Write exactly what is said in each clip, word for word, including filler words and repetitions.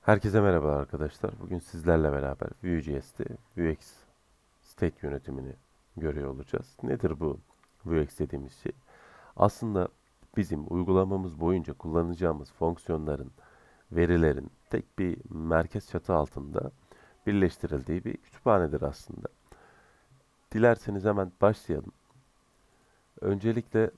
Herkese merhaba arkadaşlar. Bugün sizlerle beraber Vue.js'te Vuex state yönetimini görüyor olacağız. Nedir bu Vuex dediğimiz şey? Aslında bizim uygulamamız boyunca kullanacağımız fonksiyonların, verilerin tek bir merkez çatı altında birleştirildiği bir kütüphanedir aslında. Dilerseniz hemen başlayalım. Öncelikle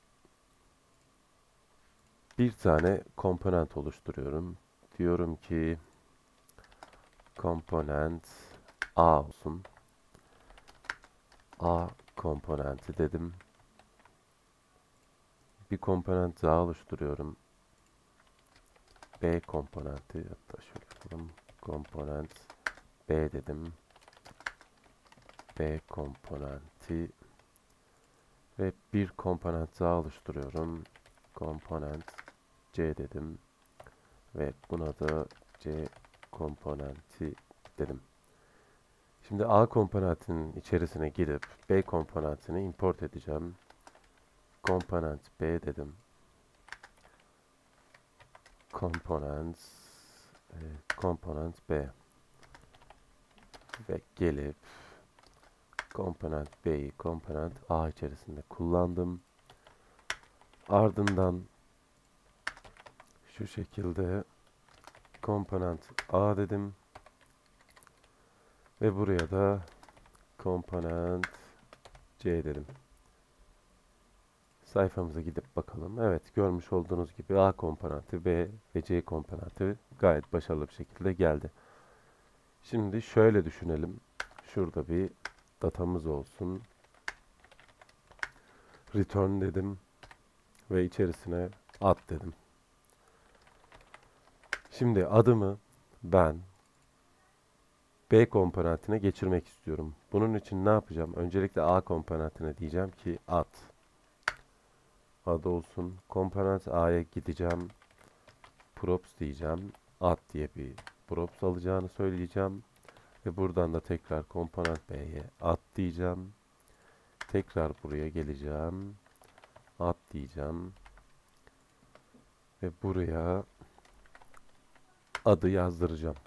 bir tane komponent oluşturuyorum. Diyorum ki komponent A olsun. A komponenti dedim. Bir komponent daha oluşturuyorum. B komponenti, hatta şöyle yapalım. Komponent B dedim. B komponenti ve bir komponent daha oluşturuyorum. Komponent C dedim ve buna da C komponenti dedim. Şimdi A komponentinin içerisine girip B komponentini import edeceğim. Komponent B dedim. Komponent e, komponent B ve gelip komponent B'yi komponent A içerisinde kullandım. Ardından şu şekilde komponent A dedim ve buraya da komponent C dedim. Sayfamıza gidip bakalım. Evet, görmüş olduğunuz gibi A komponenti, B ve C komponenti gayet başarılı bir şekilde geldi. Şimdi şöyle düşünelim. Şurada bir datamız olsun. Return dedim ve içerisine ad dedim. Şimdi adımı ben B komponentine geçirmek istiyorum. Bunun için ne yapacağım? Öncelikle A komponentine diyeceğim ki ad. Ad olsun. Komponent A'ya gideceğim. Props diyeceğim. Ad diye bir props alacağını söyleyeceğim. Ve buradan da tekrar komponent B'ye ad diyeceğim. Tekrar buraya geleceğim. Ad diyeceğim. Ve buraya adı yazdıracağım.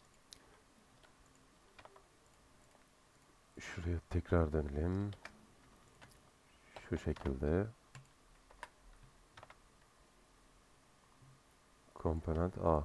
Şuraya tekrar dönelim. Şu şekilde. Komponent A.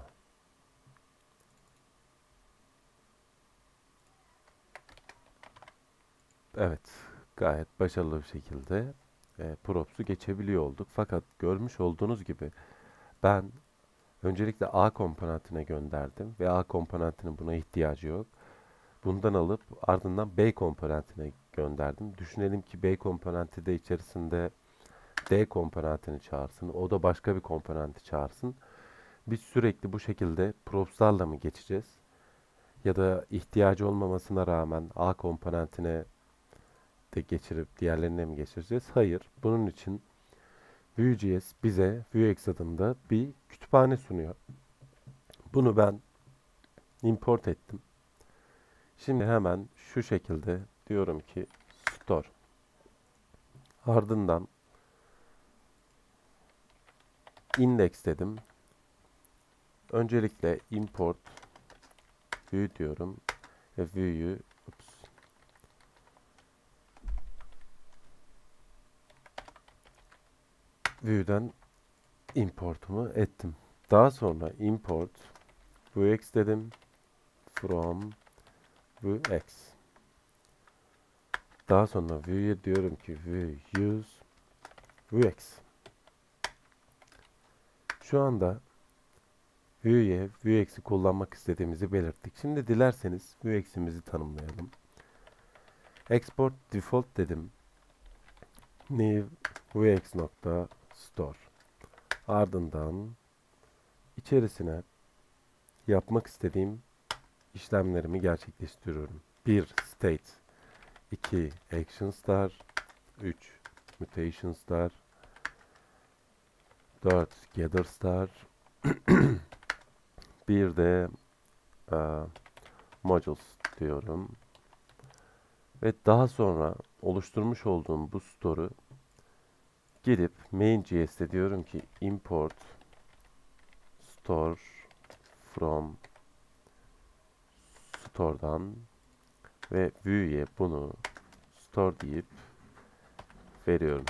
Evet, gayet başarılı bir şekilde e, props'u geçebiliyor olduk. Fakat görmüş olduğunuz gibi ben öncelikle A komponentine gönderdim ve A komponentinin buna ihtiyacı yok. Bundan alıp ardından B komponentine gönderdim. Düşünelim ki B komponenti de içerisinde D komponentini çağırsın. O da başka bir komponenti çağırsın. Biz sürekli bu şekilde props'larla mı geçeceğiz? Ya da ihtiyacı olmamasına rağmen A komponentine de geçirip diğerlerine mi geçireceğiz? Hayır. Bunun için Vue.js bize Vuex adında bir kütüphane sunuyor. Bunu ben import ettim. Şimdi hemen şu şekilde diyorum ki store. Ardından index dedim. Öncelikle import Vue diyorum ve Vue'yu Vue'den importumu ettim. Daha sonra import Vuex dedim from Vuex. Daha sonra Vue'ye diyorum ki Vue use Vuex. Şu anda Vue'ye Vuex'i kullanmak istediğimizi belirttik. Şimdi dilerseniz Vuex'imizi tanımlayalım. Export default dedim. New Vuex nokta store. Ardından içerisine yapmak istediğim işlemlerimi gerçekleştiriyorum. bir State, iki Action star, üç Mutation star, dört Gather star, bir de uh, Modules diyorum. Ve daha sonra oluşturmuş olduğum bu store'u gidip main.js'te diyorum ki import store from store'dan ve view'ye bunu store deyip veriyorum.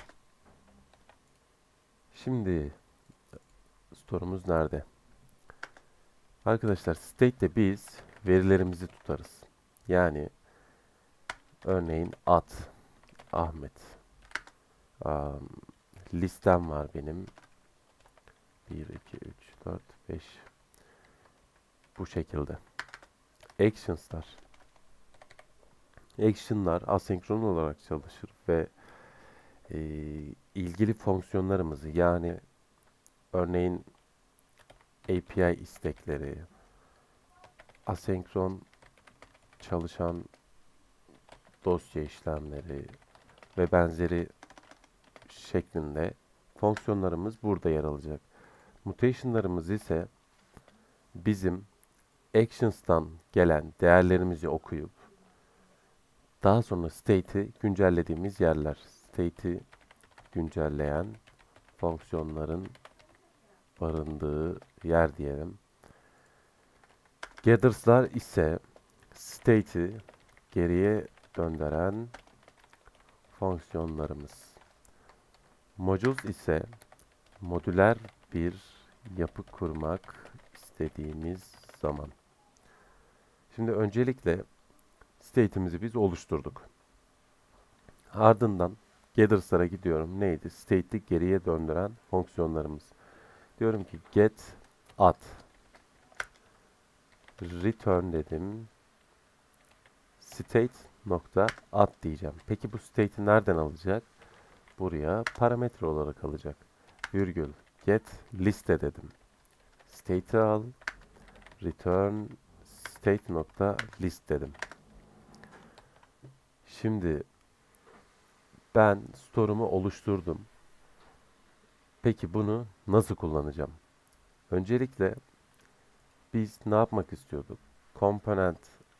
Şimdi store'umuz nerede? Arkadaşlar state'te biz verilerimizi tutarız. Yani örneğin ad Ahmet. Um, listem var benim. bir, iki, üç, dört, beş. Bu şekilde. Actions'lar. Action'lar asenkron olarak çalışır ve e, ilgili fonksiyonlarımızı, yani örneğin A P I istekleri, asenkron çalışan dosya işlemleri ve benzeri şeklinde fonksiyonlarımız burada yer alacak. Mutation'larımız ise bizim actions'tan gelen değerlerimizi okuyup daha sonra state'i güncellediğimiz yerler. State'i güncelleyen fonksiyonların barındığı yer diyelim. Gathers'lar ise state'i geriye döndüren fonksiyonlarımız. Modules ise modüler bir yapı kurmak istediğimiz zaman. Şimdi öncelikle state'imizi biz oluşturduk. Ardından Gathers'lara gidiyorum. Neydi? State'i geriye döndüren fonksiyonlarımız. Diyorum ki get ad return dedim. State nokta ad diyeceğim. Peki bu state'i nereden alacak? Buraya parametre olarak alacak. Virgül get liste dedim. State'i al. Return state nokta list dedim. Şimdi ben store'umu oluşturdum. Peki bunu nasıl kullanacağım? Öncelikle biz ne yapmak istiyorduk? Component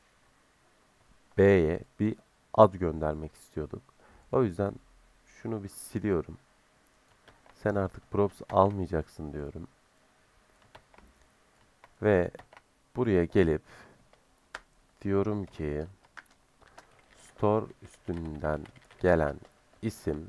B'ye bir ad göndermek istiyorduk. O yüzden şunu bir siliyorum. Sen artık props almayacaksın diyorum. Ve buraya gelip diyorum ki store üstünden gelen isim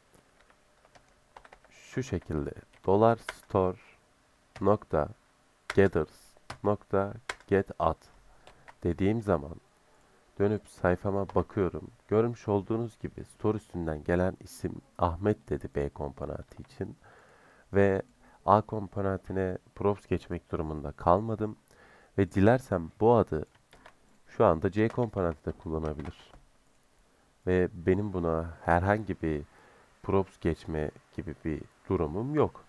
şu şekilde dolar store nokta gathers nokta get ad dediğim zaman dönüp sayfama bakıyorum. Görmüş olduğunuz gibi store üstünden gelen isim Ahmet dedi B komponenti için ve A komponentine props geçmek durumunda kalmadım ve dilersem bu adı şu anda C komponentinde kullanabilir ve benim buna herhangi bir props geçme gibi bir durumum yok.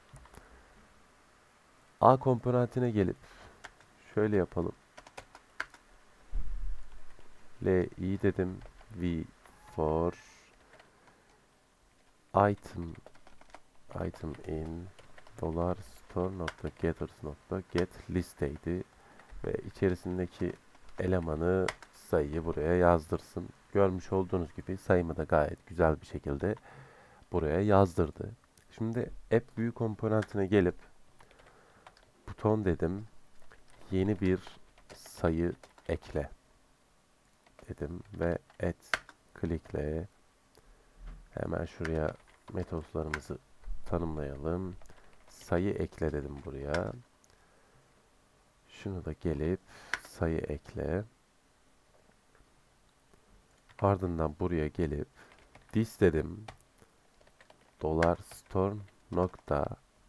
A komponentine gelip şöyle yapalım. L i dedim. V for item item in dolar store nokta gathers nokta get listeydi ve içerisindeki elemanı sayıyı buraya yazdırsın. Görmüş olduğunuz gibi sayımı da gayet güzel bir şekilde buraya yazdırdı. Şimdi app view komponentine gelip buton dedim. Yeni bir sayı ekle dedim ve add click'le hemen şuraya metotlarımızı tanımlayalım. Sayı ekle dedim buraya. Şunu da gelip sayı ekle. Ardından buraya gelip this dedim. Dolar store nokta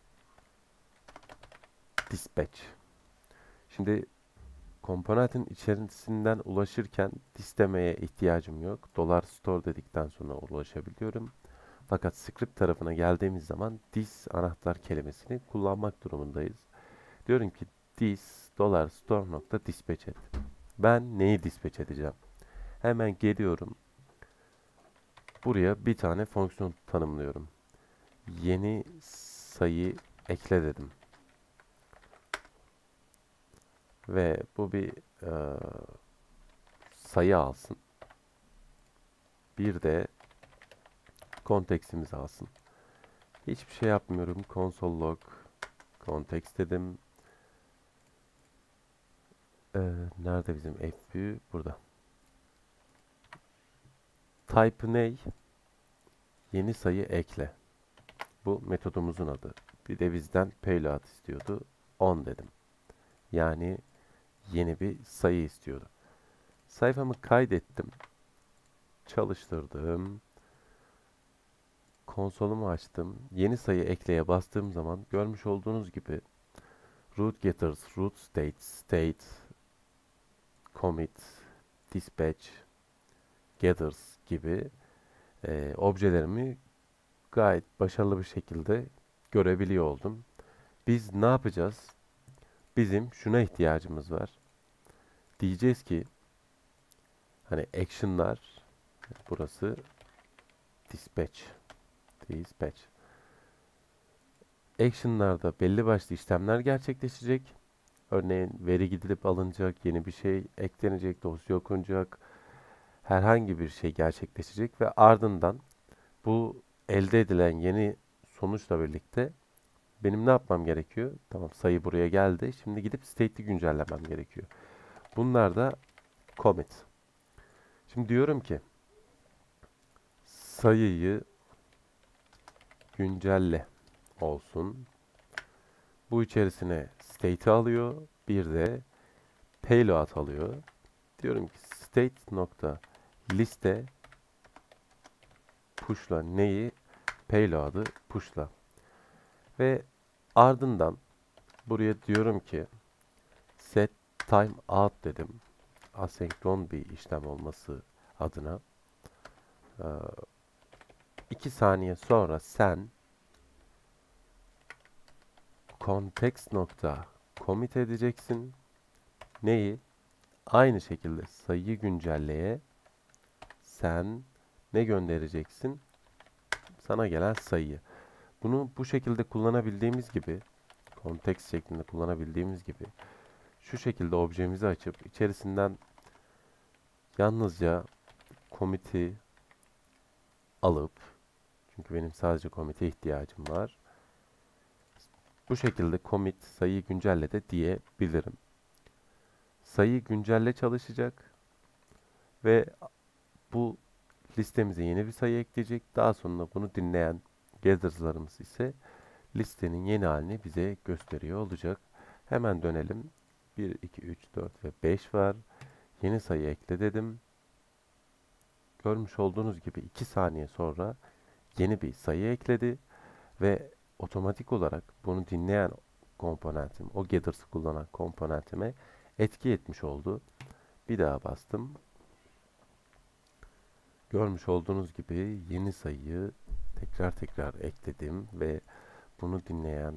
dispatch. Şimdi komponentin içerisinden ulaşırken this demeye ihtiyacım yok. Dolar store dedikten sonra ulaşabiliyorum. Fakat script tarafına geldiğimiz zaman this anahtar kelimesini kullanmak durumundayız. Diyorum ki this dolar store nokta dispatch et. Ben neyi dispatch edeceğim? Hemen geliyorum. Buraya bir tane fonksiyon tanımlıyorum. Yeni sayı ekle dedim. Ve bu bir e, sayı alsın. Bir de kontekstimizi alsın. Hiçbir şey yapmıyorum. Console log context dedim. Ee, nerede bizim fview? Burada. Type ne? Yeni sayı ekle. Bu metodumuzun adı. Bir de bizden payload istiyordu. on dedim. Yani yeni bir sayı istiyordu. Sayfamı kaydettim. Çalıştırdım. Konsolumu açtım. Yeni sayı ekleye bastığım zaman görmüş olduğunuz gibi root getters, root state, state, commit, dispatch, getters gibi e, objelerimi gayet başarılı bir şekilde görebiliyor oldum. Biz ne yapacağız? Bizim şuna ihtiyacımız var. Diyeceğiz ki hani action'lar, burası dispatch, dispatch. Action'larda belli başlı işlemler gerçekleşecek. Örneğin veri gidilip alınacak, yeni bir şey eklenecek, dosya okunacak, herhangi bir şey gerçekleşecek ve ardından bu elde edilen yeni sonuçla birlikte benim ne yapmam gerekiyor? Tamam, sayı buraya geldi. Şimdi gidip state'i güncellemem gerekiyor. Bunlar da commit. Şimdi diyorum ki sayıyı güncelle olsun. Bu içerisine state'i alıyor. Bir de payload alıyor. Diyorum ki state nokta liste pushla neyi? Payload'ı pushla. Ve ardından buraya diyorum ki set time out dedim. Asenkron bir işlem olması adına. iki saniye sonra sen context nokta commit edeceksin. Neyi? Aynı şekilde sayıyı güncelleye sen ne göndereceksin? Sana gelen sayıyı. Bunu bu şekilde kullanabildiğimiz gibi, context şeklinde kullanabildiğimiz gibi şu şekilde objemizi açıp içerisinden yalnızca commit'i alıp, çünkü benim sadece commit'e ihtiyacım var. Bu şekilde commit sayıyı güncelle de diyebilirim. Sayı güncelle çalışacak ve bu listemize yeni bir sayı ekleyecek. Daha sonra bunu dinleyen gather'larımız ise listenin yeni halini bize gösteriyor olacak. Hemen dönelim. bir, iki, üç, dört ve beş var. Yeni sayı ekle dedim. Görmüş olduğunuz gibi iki saniye sonra yeni bir sayı ekledi ve otomatik olarak bunu dinleyen komponentim, o getters'ı kullanan komponentime etki etmiş oldu. Bir daha bastım. Görmüş olduğunuz gibi yeni sayıyı tekrar tekrar ekledim ve bunu dinleyen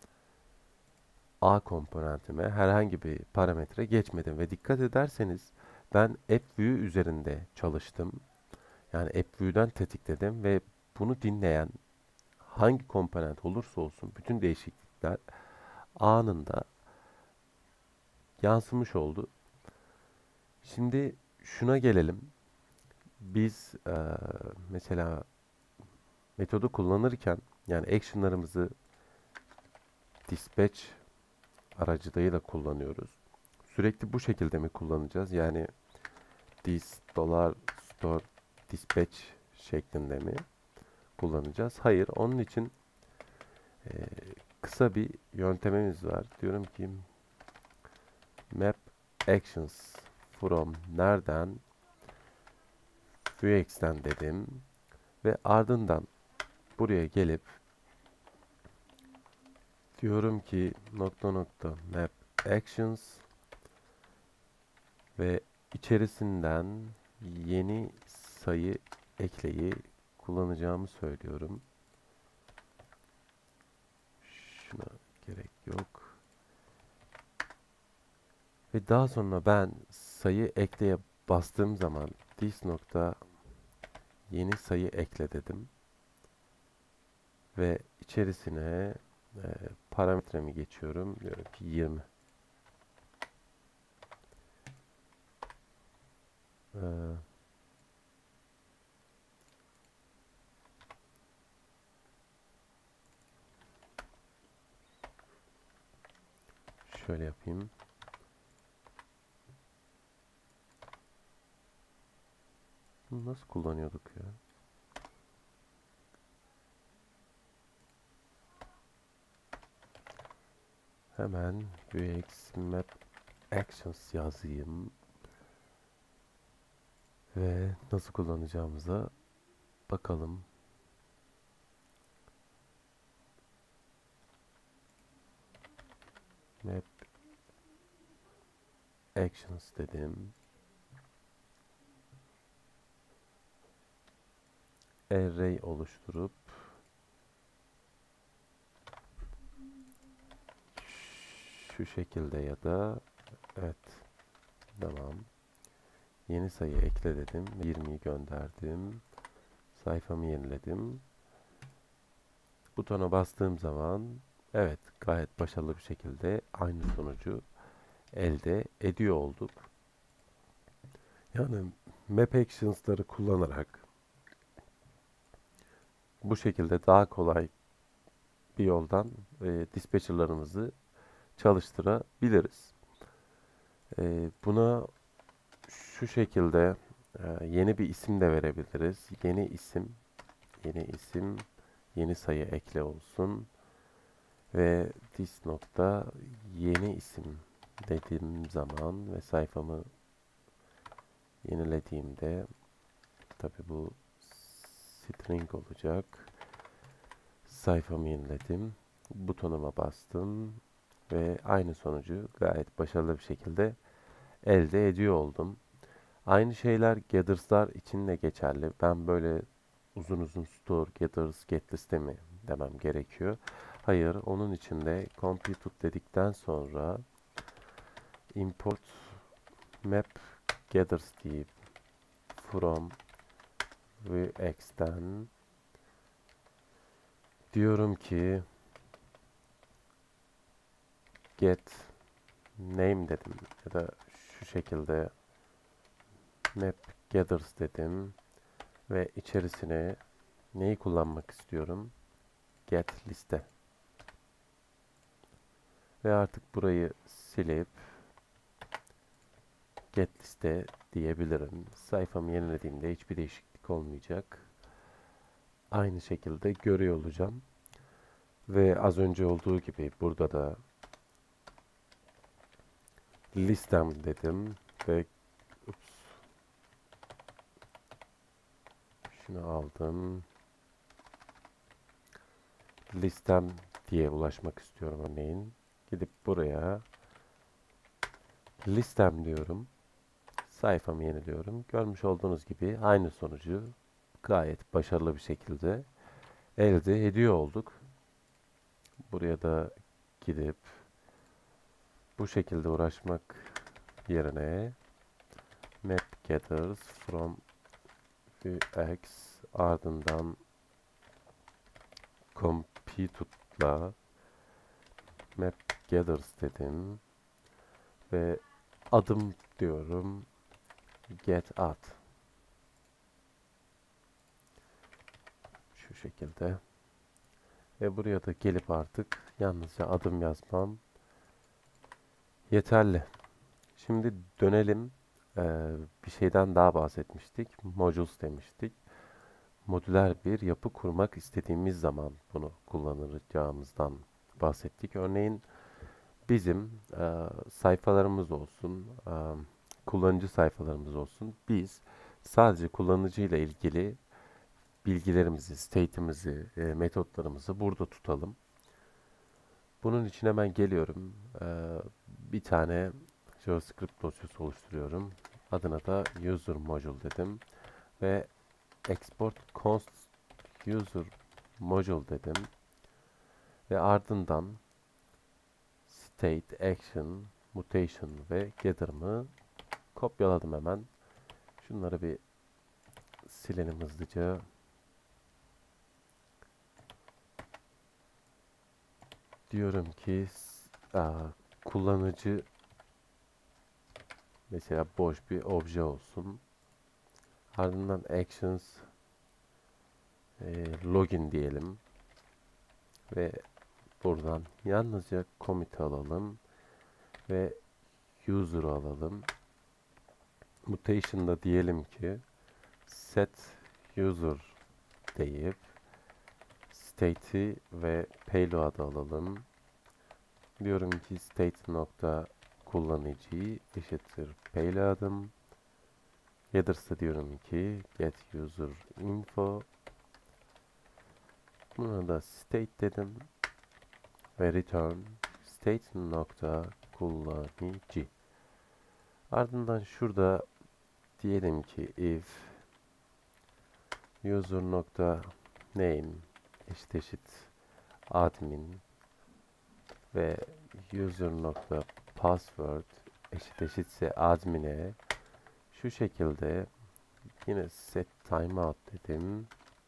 A komponentime herhangi bir parametre geçmedim ve dikkat ederseniz ben AppView üzerinde çalıştım. Yani AppView'den tetikledim ve bunu dinleyen hangi komponent olursa olsun bütün değişiklikler anında yansımış oldu. Şimdi şuna gelelim. Biz e, mesela metodu kullanırken yani action'larımızı dispatch aracılığıyla kullanıyoruz. Sürekli bu şekilde mi kullanacağız? Yani dis dolar store dispatch şeklinde mi kullanacağız? Hayır. Onun için e, kısa bir yöntemimiz var. Diyorum ki map actions from nereden vuex'ten dedim ve ardından buraya gelip diyorum ki nokta nokta map actions ve içerisinden yeni sayı ekleyi kullanacağımı söylüyorum. Şuna gerek yok. Ve daha sonra ben sayı ekleye bastığım zaman this nokta yeni sayı ekle dedim. Ve içerisine e, parametremi geçiyorum. Diyorum ki yirmi. Ee, şöyle yapayım. Bunu nasıl kullanıyorduk ya? Hemen Vx map actions yazayım ve nasıl kullanacağımıza bakalım. Map actions dedim. Array oluşturup şu şekilde ya da evet, tamam. Yeni sayı ekle dedim. yirmiyi gönderdim. Sayfamı yeniledim. Butona bastığım zaman evet, gayet başarılı bir şekilde aynı sonucu elde ediyor olduk. Yani Map Actions'ları kullanarak bu şekilde daha kolay bir yoldan e, dispatcher'larımızı çalıştırabiliriz. E, buna şu şekilde e, yeni bir isim de verebiliriz. Yeni isim, yeni isim, yeni sayı ekle olsun ve this nokta yeni isim dediğim zaman ve sayfamı yenilediğimde, tabi bu string olacak. Sayfamı yeniledim. Butonuma bastım ve aynı sonucu gayet başarılı bir şekilde elde ediyor oldum. Aynı şeyler Gathers'lar için de geçerli. Ben böyle uzun uzun store, Gathers, getliste mi demem gerekiyor. Hayır, onun için de computed dedikten sonra import map gathers deyip from Vuex'ten diyorum ki get name dedim ya da şu şekilde map gathers dedim ve içerisine neyi kullanmak istiyorum? Get liste. Ve artık burayı silip get liste diyebilirim. Sayfamı yenilediğimde hiçbir değişiklik olmayacak. Aynı şekilde görüyor olacağım. Ve az önce olduğu gibi burada da listem dedim ve ups, şunu aldım. Listem diye ulaşmak istiyorum örneğin. Gidip buraya listem diyorum. Sayfamı yeniliyorum. Görmüş olduğunuz gibi aynı sonucu gayet başarılı bir şekilde elde ediyor olduk. Buraya da gidip bu şekilde uğraşmak yerine map gathers from Vux ardından computed'la map gathers dedim ve adım diyorum get add. Şu şekilde. Ve buraya da gelip artık yalnızca adım yazmam yeterli. Şimdi dönelim. Ee, bir şeyden daha bahsetmiştik. Modules demiştik. Modüler bir yapı kurmak istediğimiz zaman bunu kullanacağımızdan bahsettik. Örneğin bizim e, sayfalarımız olsun, e, kullanıcı sayfalarımız olsun. Biz sadece kullanıcıyla ilgili bilgilerimizi, state'imizi, e, metotlarımızı burada tutalım. Bunun için hemen geliyorum. E, bir tane JavaScript dosyası oluşturuyorum. Adına da user module dedim ve export const user module dedim ve ardından state, action, mutation ve gather'ımı kopyaladım hemen. Şunları bir silelim hızlıca. Diyorum ki a, kullanıcı mesela boş bir obje olsun. Ardından actions e, login diyelim ve buradan yalnızca commit alalım ve user'ı alalım. Mutation'da diyelim ki set user deyip state'i ve payload'ı alalım. Diyorum ki state nokta kullanıcı eşittir payload'ım. Headers'a diyorum ki get user info. Buna da state dedim ve return state nokta kullanıcı. Ardından şurada diyelim ki if user nokta name eşit eşit admin ve user nokta password eşit eşitse admin'e şu şekilde yine set timeout dedim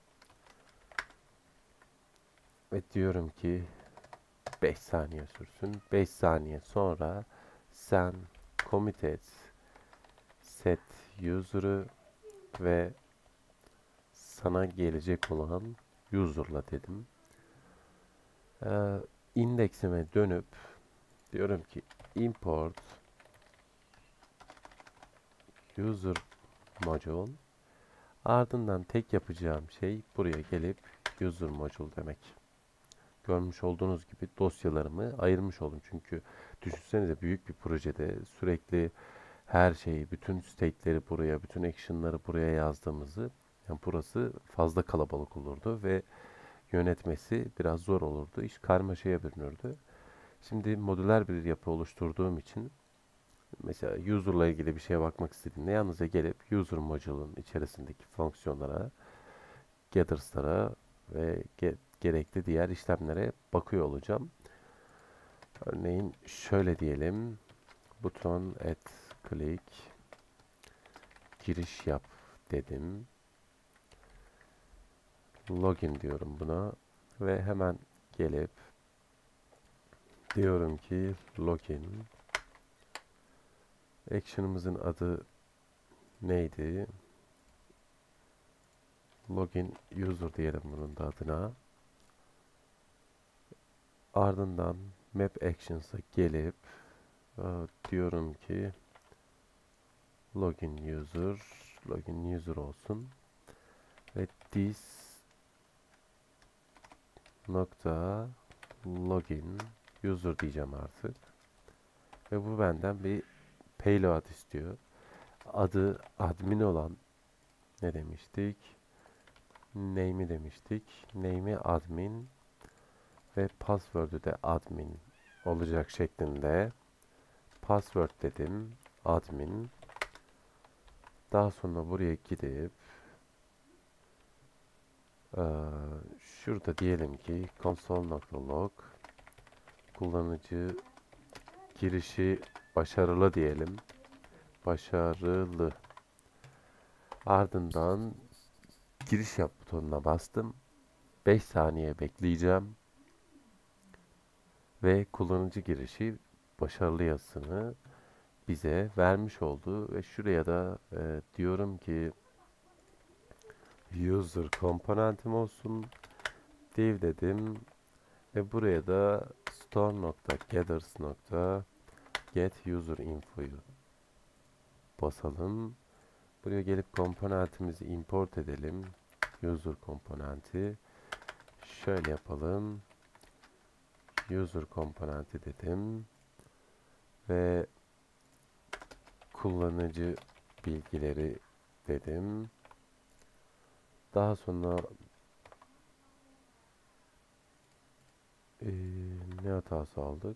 ve diyorum ki beş saniye sürsün. beş saniye sonra sen commit et set user'ı ve sana gelecek olan user'la dedim. Ee, indeksime dönüp diyorum ki import user module. Ardından tek yapacağım şey buraya gelip user module demek. Görmüş olduğunuz gibi dosyalarımı ayırmış oldum. Çünkü düşünsenize büyük bir projede sürekli her şeyi, bütün state'leri buraya, bütün action'ları buraya yazdığımızı, yani burası fazla kalabalık olurdu ve yönetmesi biraz zor olurdu. İş karmaşaya bürünürdü. Şimdi modüler bir yapı oluşturduğum için mesela user'la ilgili bir şeye bakmak istediğimde yalnızca gelip user module'un içerisindeki fonksiyonlara, gethers'lara ve ge gerekli diğer işlemlere bakıyor olacağım. Örneğin şöyle diyelim. Buton add click giriş yap dedim. Login diyorum buna ve hemen gelip diyorum ki login. Action'ımızın adı neydi? Login user diyelim bunun da adına. Ardından map actions'a gelip diyorum ki login user login user olsun ve this nokta login user diyeceğim artık ve bu benden bir payload istiyor. Adı admin olan ne demiştik? Name'i demiştik. Name'i admin ve password'ü de admin olacak şeklinde password dedim. Admin. Daha sonra buraya gidip ee, şurada diyelim ki console.log kullanıcı girişi başarılı diyelim. Başarılı. Ardından giriş yap butonuna bastım. beş saniye bekleyeceğim. Ve kullanıcı girişi başarılı yazısını bize vermiş oldu. Ve şuraya da e, diyorum ki user komponentim olsun. Div dedim. Ve buraya da store.gathers.get user info'yu basalım. Buraya gelip komponentimizi import edelim. User komponenti. Şöyle yapalım. User komponenti dedim. Ve kullanıcı bilgileri dedim. Daha sonra ee, ne hatası aldık?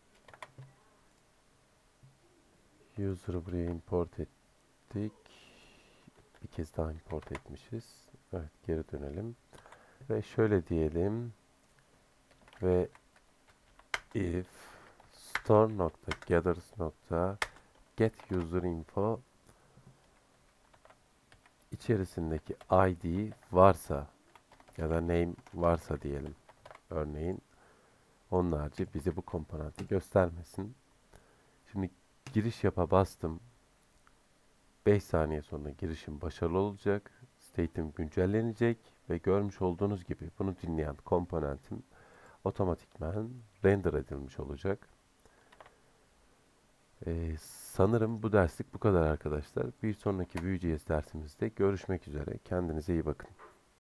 User'ı buraya import ettik. Bir kez daha import etmişiz. Evet, geri dönelim. Ve şöyle diyelim. Ve if store.gathers.get user info içerisindeki I D varsa ya da name varsa diyelim. Örneğin onun harici bize bu komponenti göstermesin. Şimdi giriş yapa bastım. beş saniye sonra girişim başarılı olacak. State'im güncellenecek ve görmüş olduğunuz gibi bunu dinleyen komponentim otomatikman render edilmiş olacak. Ee, sanırım bu derslik bu kadar arkadaşlar. Bir sonraki Vue.js dersimizde görüşmek üzere. Kendinize iyi bakın.